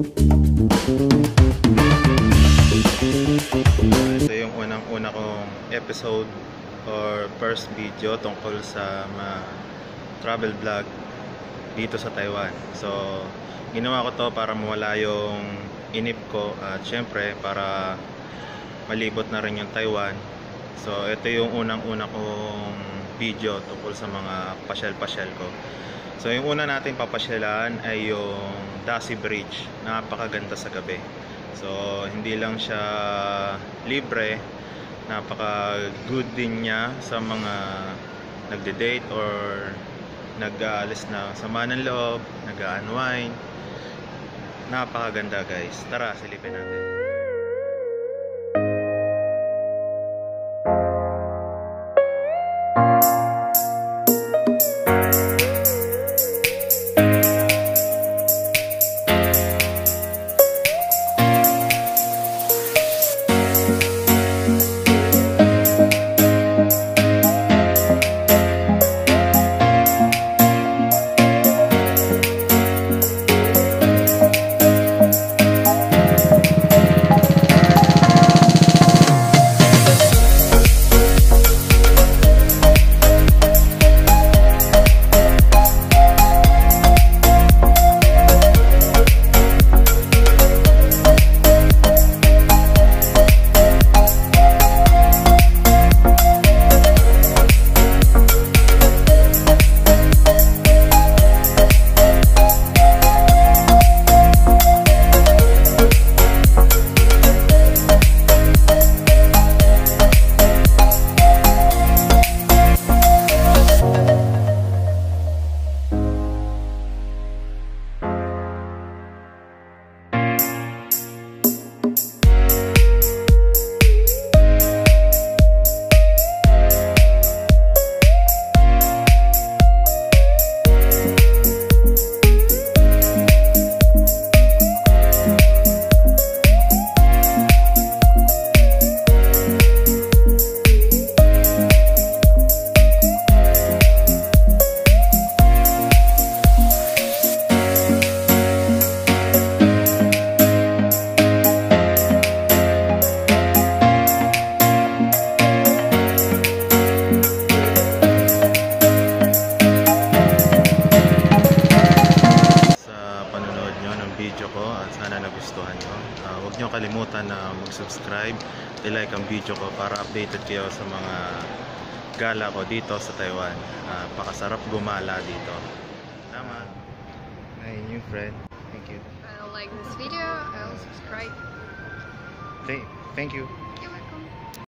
Ito yung unang-una kong episode or first video tungkol sa travel vlog dito sa Taiwan. So, ginawa ko to para mawala yung inip ko at syempre para malibot na rin yung Taiwan. So, ito yung unang-una kong video tungkol sa mga pasyal-pasyal ko. So, yung una natin papasyalan ay yung Dassie Bridge. Napakaganda sa gabi. So, hindi lang siya libre, napaka-good din niya sa mga nagde-date or nag-aalis na sama ng loob, nag-unwind. Napakaganda guys. Tara, silipin natin. Video ko at sana nagustuhan nyo. Huwag nyo kalimutan na mag-subscribe, i-like ang video ko para updated kayo sa mga gala ko dito sa Taiwan. Pakasarap gumala dito. Tama. My new friend. Thank you. I'll like this video, I'll subscribe. Thank you.